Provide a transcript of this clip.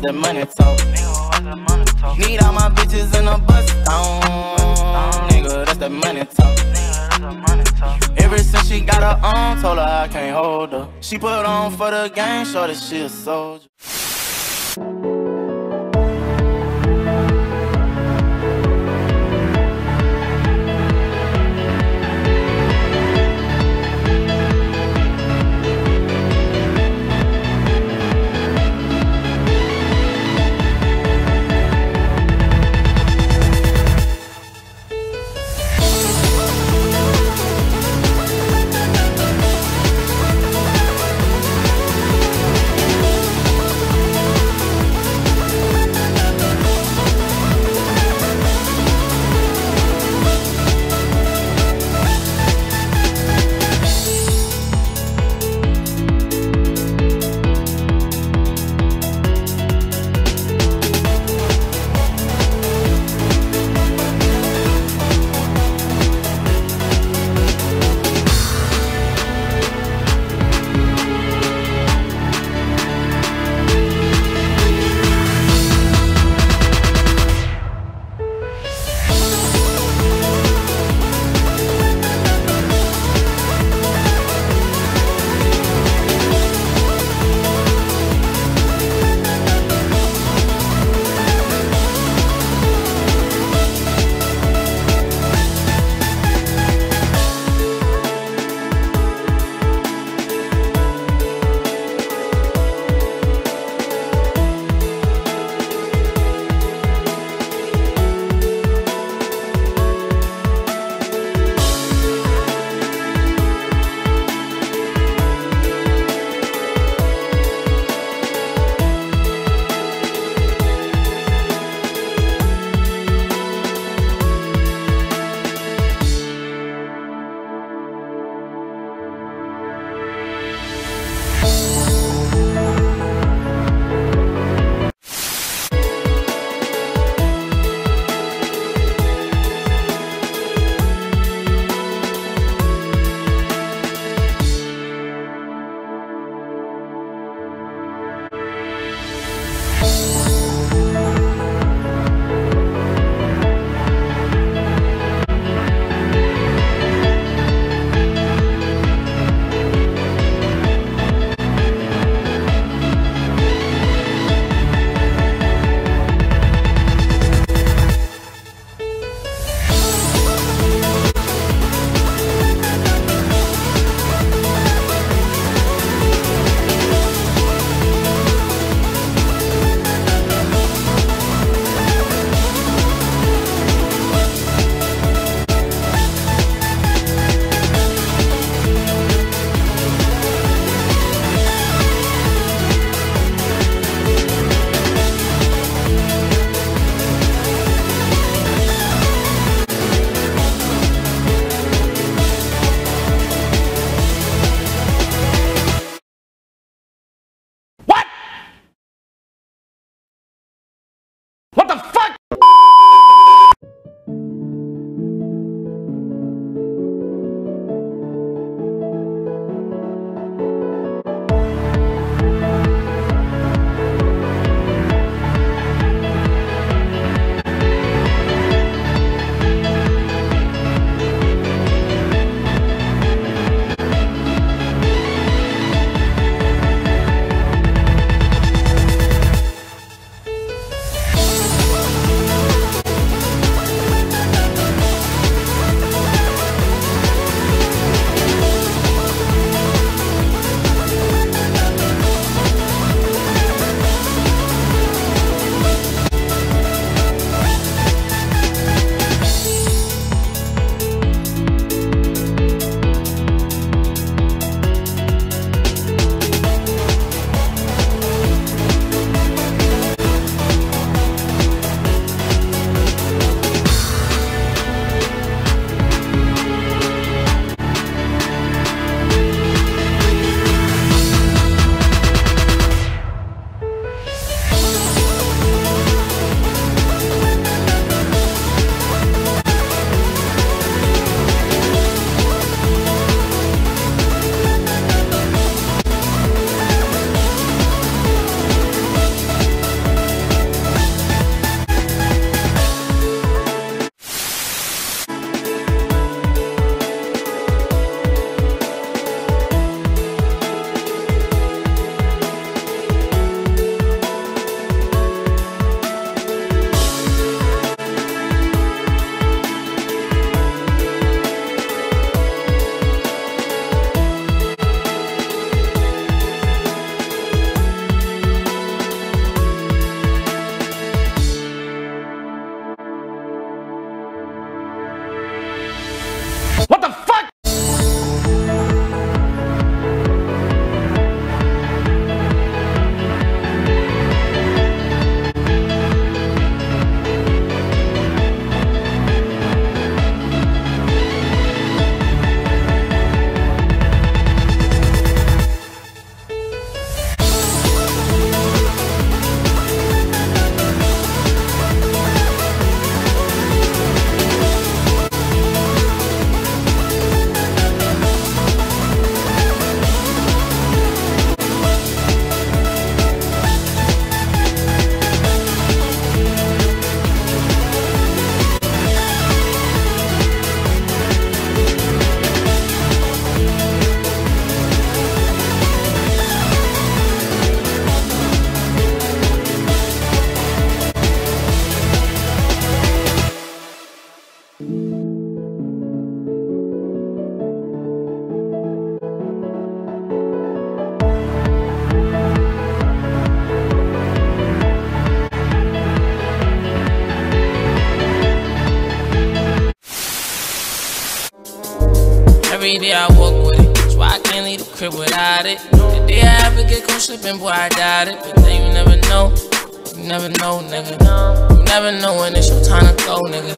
that money talk. Need all my bitches in a bus down. Nigga, that's that money talk. Ever since she got her own, told her I can't hold her. She put on for the game, show that she a soldier. Every day I walk with it, that's why I can't leave the crib without it. The day I ever get caught slipping, boy, I doubt it. But then you never know, nigga. You never know when it's your time to go, nigga.